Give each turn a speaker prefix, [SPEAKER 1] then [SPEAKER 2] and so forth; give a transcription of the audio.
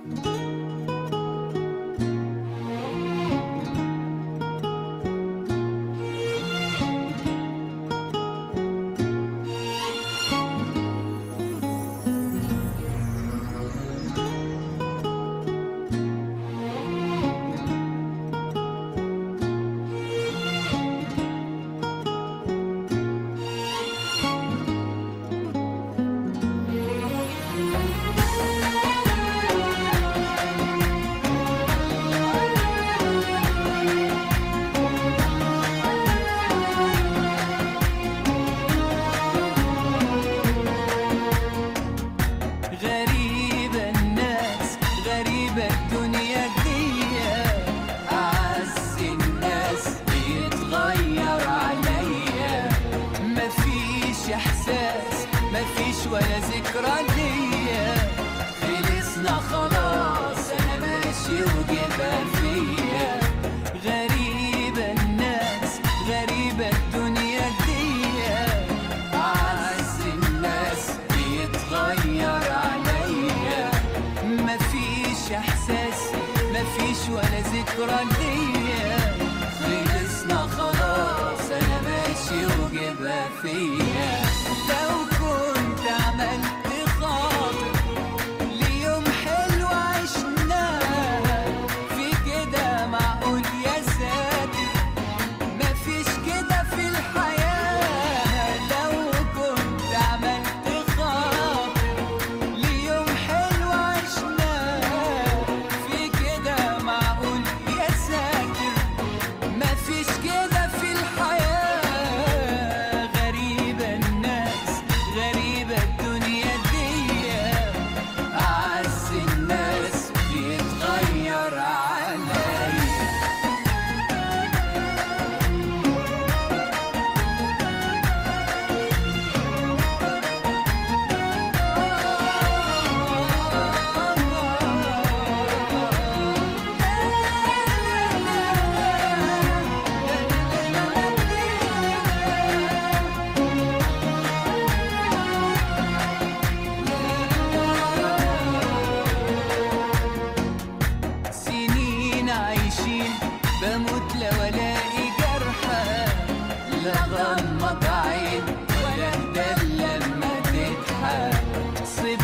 [SPEAKER 1] مفيش ولا ذكرى ليا، خلصنا خلاص انا ماشي وجبها فيا. غريبة الناس غريبة الدنيا ديا، اعز الناس بيتغير عليا. مفيش احساس مفيش ولا ذكرى ليا، خلصنا خلاص انا ماشي وجبها فيا. لو كنت عملت خاطر ليوم حلو عشناه، في كده معقول يا ساتر؟ مفيش كده في الحياة. لو كنت عملت خاطر ليوم حلو عشناه، في كده معقول يا ساتر؟ مفيش كده في الحياة. غريبة الناس غريبة الدنيا ديا، أعز الناس بيتغير عليا. سنين عايشين بموت لو الاقي جرحى، لا غمض عين ولا اهدى لما تضحك.